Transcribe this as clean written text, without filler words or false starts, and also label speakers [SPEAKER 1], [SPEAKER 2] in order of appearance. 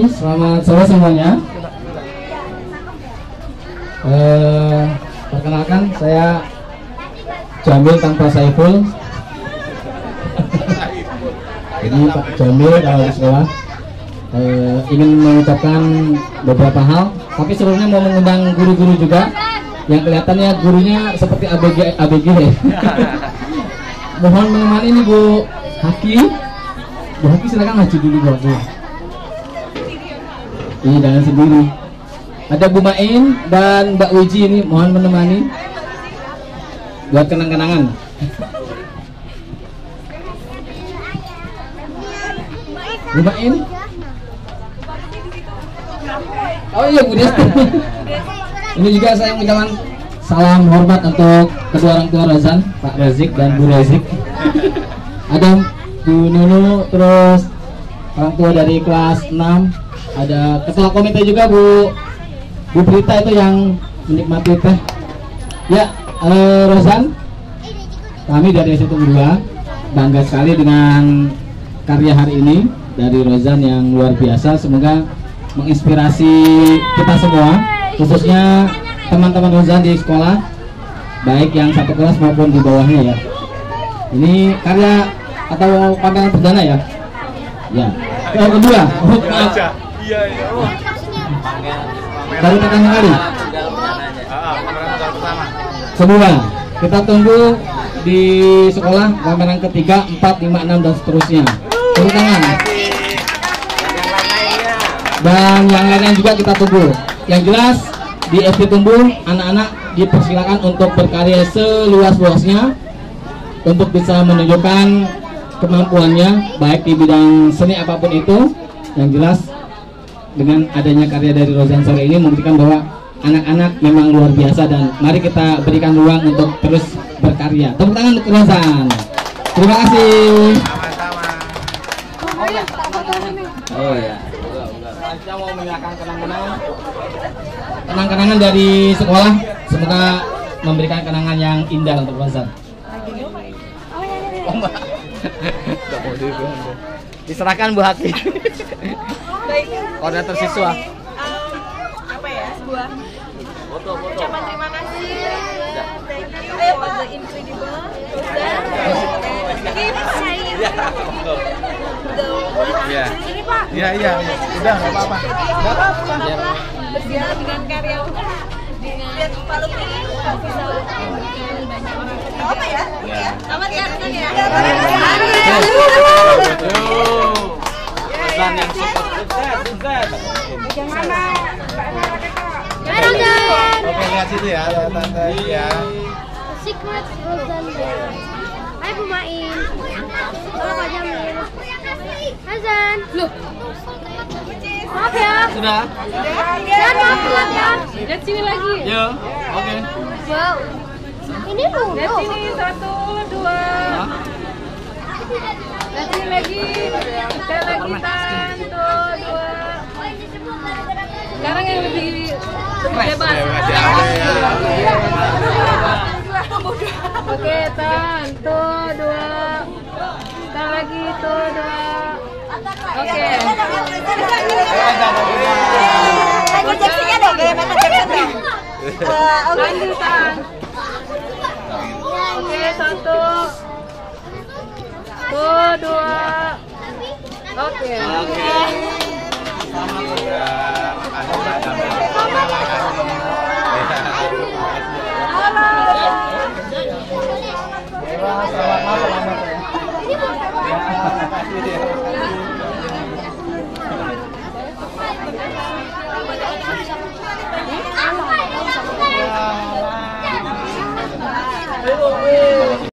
[SPEAKER 1] selamat sore semuanya. Perkenalkan, saya Jamil tanpa Saiful. Jadi Pak Jamil kalau di sekolah ingin mengucapkan beberapa hal, tapi sebelumnya mau mengundang guru-guru juga. Yang kelihatannya gurunya seperti ABG ya. Mohon menemani ini Bu Haki. Bu Haki silakan maju dulu Bu Haki. Ini jangan sendiri. Ada Bu Main dan Mbak Wiji ini mohon menemani buat kenang-kenangan. Bu Main. Oh iya Bu Desti. Ini juga saya mengucapkan salam hormat untuk kedua orang tua Rozan, Pak Rezik dan Bu Rezik. Ada Bu Nunu, terus orang tua dari kelas 6. Ada ketua komite juga Bu Prita itu yang menikmati teh. Ya, Rozan, kami dari S1 2 bangga sekali dengan karya hari ini dari Rozan yang luar biasa. Semoga menginspirasi kita semua, khususnya teman-teman Rozan di sekolah, baik yang satu kelas maupun di bawahnya ya. Ini karya atau pameran perdana ya? Ya. Yang kedua, iya. Baru pertama kali. Semua kita tunggu di sekolah pameran ketiga, 4, 5, 6 dan seterusnya. Tepuk tangan. Dan yang lainnya juga kita tunggu. Yang jelas di FD Tumbuh, anak-anak dipersilakan untuk berkarya seluas-luasnya untuk bisa menunjukkan kemampuannya baik di bidang seni apapun itu. Yang jelas dengan adanya karya dari Rozan sore ini membuktikan bahwa anak-anak memang luar biasa, dan mari kita berikan ruang untuk terus berkarya. Tepuk tangan untuk Rozan. Terima kasih. Oh ya. Kita mau menyalakan kenang-kenangan dari sekolah. Semoga memberikan kenangan yang indah untuk Rozan. Diserahkan Bu Haki. Koordinator siswa.
[SPEAKER 2] Apa ya? Sebuah
[SPEAKER 3] Foto.
[SPEAKER 2] ucapan terima kasih. Ayo Pak, the incredible Rozan. Ini saya.
[SPEAKER 3] Iya.
[SPEAKER 2] Ini Pak.
[SPEAKER 3] Iya. Udah, nggak apa-apa. Nggak apa-apa.
[SPEAKER 2] Bersinar dengan karya dengan Pak Lutfi bisa memberikan banyak orang. Apa ya? Selamat ya, Rozan ya.
[SPEAKER 3] Rozan yang sukses.
[SPEAKER 2] Gimana?
[SPEAKER 3] Oke, lihat situ ya, tante ya.
[SPEAKER 4] Secret Rozan. Hai Bu Main. Halo Pak Jamil. Hazan. Loh. Maaf ya.
[SPEAKER 3] Sudah?
[SPEAKER 4] Jangan maaf ya.
[SPEAKER 2] Lihat sini lagi.
[SPEAKER 3] Yo, oke.
[SPEAKER 4] Wow. Ini dulu.
[SPEAKER 2] Lihat sini 1, 2. Lihat sini lagi. Sekali lagi satu, 2. Sekarang yang lebih bebas. Oke, satu, 2. Sekali lagi tuh 2. Oke.
[SPEAKER 5] Michael Jackson-nya dong, kayak Michael Jackson dong.
[SPEAKER 2] Lanjutan. Oke, 1, 2. Oke.
[SPEAKER 3] Selamat malam.